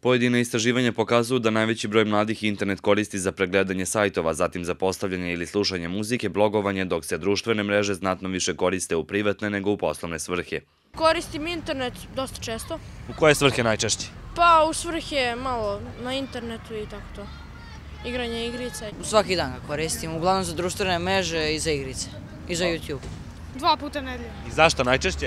Pojedine istraživanja pokazuju da najveći broj mladih internet koristi za pregledanje sajtova, zatim za postavljanje ili slušanje muzike, blogovanje, dok se društvene mreže znatno više koriste u privatne nego u poslovne svrhe. Koristim internet dosta često. U koje svrhe najčešće? Pa u svrhe malo na internetu i tako to. Igranje igrica. Svaki dan ga koristim, uglavnom za društvene mreže i za igrice. I za YouTube. 2 puta nedelje. I zašto najčešće?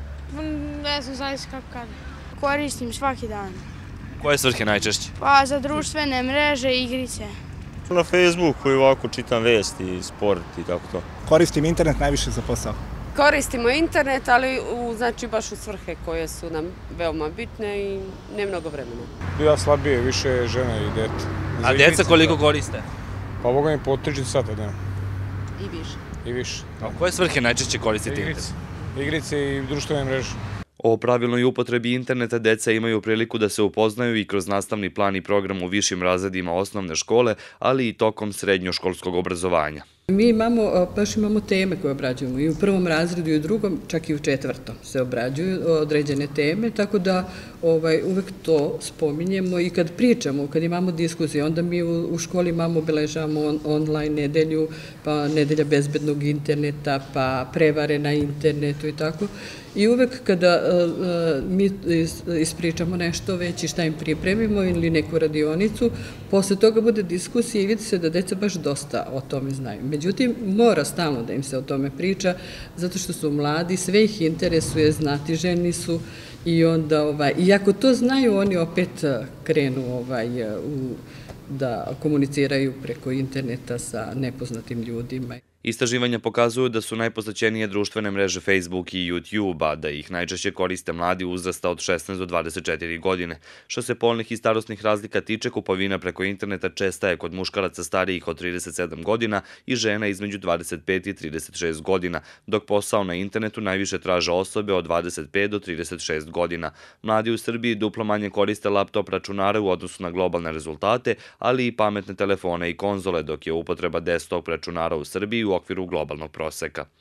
Ne znam, zavisi kako kažem. Koristim svaki dan. U koje svrhe najčešće? Pa za društvene mreže i igrice. Na Facebooku i ovako čitam vesti, sport i tako to. Koristim internet najviše za posao. Koristimo internet, ali znači baš u svrhe koje su nam veoma bitne i ne mnogo vremena. Ja slabije, više žena i dete. A djeca koliko koriste? Pa Boga mi po 3 sata dnevno. I više. I više. A u koje svrhe najčešće koristite internet? Igrice i društvene mreže. O pravilnoj upotrebi interneta deca imaju priliku da se upoznaju i kroz nastavni plan i program u višim razredima osnovne škole, ali i tokom srednjoškolskog obrazovanja. Mi baš imamo teme koje obrađujemo i u prvom razredu i u drugom, čak i u četvrtom se obrađuju određene teme, tako da uvek to spominjemo i kad pričamo, kad imamo diskusije, onda mi u školi obeležavamo online nedelju, pa nedelja bezbednog interneta, pa prevare na internetu i tako. I uvek kada mi ispričamo nešto već i šta im pripremimo ili neku radionicu, posle toga bude diskusija i vidi se da deca baš dosta o tome znaju. Međutim, mora stalno da im se o tome priča, zato što su mladi, sve ih interesuje, znatiželjni su i onda, iako to znaju, oni opet krenu da komuniciraju preko interneta sa nepoznatim ljudima. Istraživanja pokazuju da su najposećenije društvene mreže Facebook i YouTube, a da ih najčešće koriste mladi uzrasta od 16 do 24 godine. Što se polnih i starosnih razlika tiče, kupovina preko interneta česta je kod muškaraca starijih od 37 godina i žena između 25 i 36 godina, dok posao na internetu najviše traže osobe od 25 do 36 godina. Mladi u Srbiji duplo manje koriste laptop računare u odnosu na globalne rezultate, ali i pametne telefone i konzole, dok je upotreba desktop računara u Srbiji u okviru globalnog proseka.